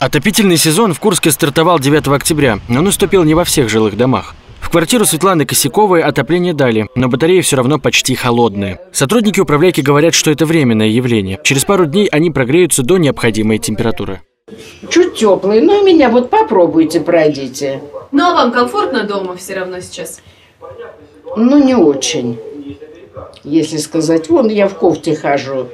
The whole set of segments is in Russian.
Отопительный сезон в Курске стартовал 9 октября, но наступил не во всех жилых домах. В квартиру Светланы Косяковой отопление дали, но батареи все равно почти холодные. Сотрудники управляйки говорят, что это временное явление. Через пару дней они прогреются до необходимой температуры. Чуть теплые, но у меня вот попробуйте, пройдите. Ну а вам комфортно дома все равно сейчас? Ну не очень, если сказать. Вон я в кофте хожу.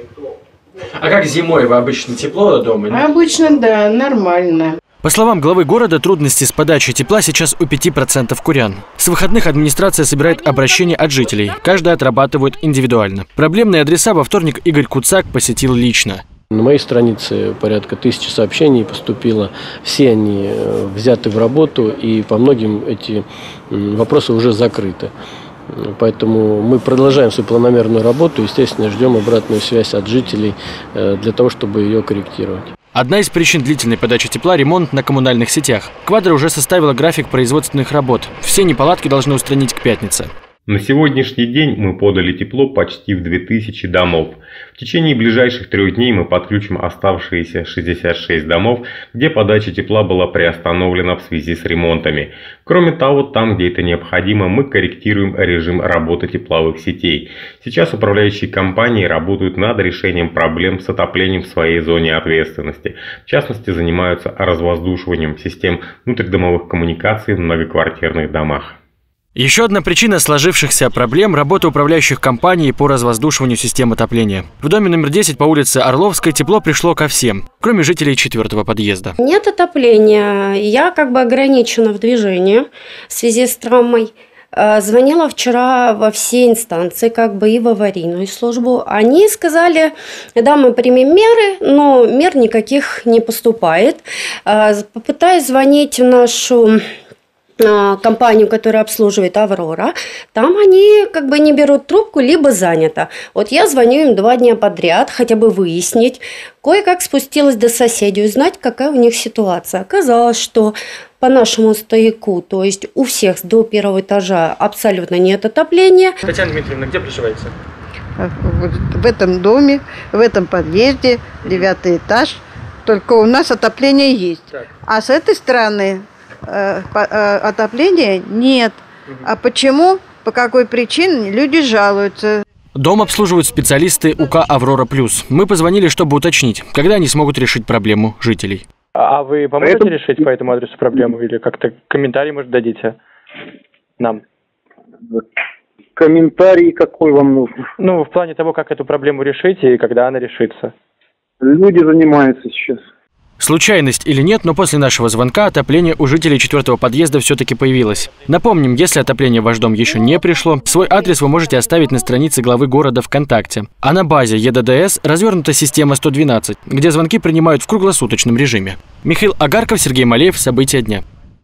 А как зимой? Вы обычно тепло дома? Нет? Обычно, да, нормально. По словам главы города, трудности с подачей тепла сейчас у 5% курян. С выходных администрация собирает обращения от жителей. Каждый отрабатывает индивидуально. Проблемные адреса во вторник Игорь Куцак посетил лично. На моей странице порядка 1000 сообщений поступило. Все они взяты в работу, и по многим эти вопросы уже закрыты. Поэтому мы продолжаем свою планомерную работу. Естественно, ждем обратную связь от жителей для того, чтобы ее корректировать. Одна из причин длительной подачи тепла – ремонт на коммунальных сетях. Квадро уже составила график производственных работ. Все неполадки должны устранить к пятнице. На сегодняшний день мы подали тепло почти в 2000 домов. В течение ближайших 3 дней мы подключим оставшиеся 66 домов, где подача тепла была приостановлена в связи с ремонтами. Кроме того, там, где это необходимо, мы корректируем режим работы тепловых сетей. Сейчас управляющие компании работают над решением проблем с отоплением в своей зоне ответственности. В частности, занимаются развоздушиванием систем внутридомовых коммуникаций в многоквартирных домах. Еще одна причина сложившихся проблем – работа управляющих компаний по развоздушиванию систем отопления. В доме номер 10 по улице Орловской тепло пришло ко всем, кроме жителей 4-го подъезда. Нет отопления, я ограничена в движении в связи с травмой. Звонила вчера во все инстанции, и в аварийную службу. Они сказали, да, мы примем меры, но мер никаких не поступает. Попытаюсь звонить в нашу компанию, которая обслуживает «Аврора», там они не берут трубку, либо занято. Вот я звоню им 2 дня подряд, хотя бы выяснить. Кое-как спустилась до соседей, узнать, какая у них ситуация. Оказалось, что по нашему стояку, то есть у всех до 1-го этажа абсолютно нет отопления. Татьяна Дмитриевна, где проживаете? В этом доме, в этом подъезде, 9-й этаж. Только у нас отопление есть. Так. А с этой стороны отопления нет. А почему? По какой причине люди жалуются? Дом обслуживают специалисты УК «Аврора Плюс». Мы позвонили, чтобы уточнить, когда они смогут решить проблему жителей. А вы поможете решить по этому адресу проблему? Или как-то комментарий, может, дадите нам? Комментарий какой вам нужен? Ну, в плане того, как эту проблему решить и когда она решится. Люди занимаются сейчас. Случайность или нет, но после нашего звонка отопление у жителей 4-го подъезда все-таки появилось. Напомним, если отопление в ваш дом еще не пришло, свой адрес вы можете оставить на странице главы города ВКонтакте. А на базе ЕДДС развернута система 112, где звонки принимают в круглосуточном режиме. Михаил Агарков, Сергей Малеев. События дня.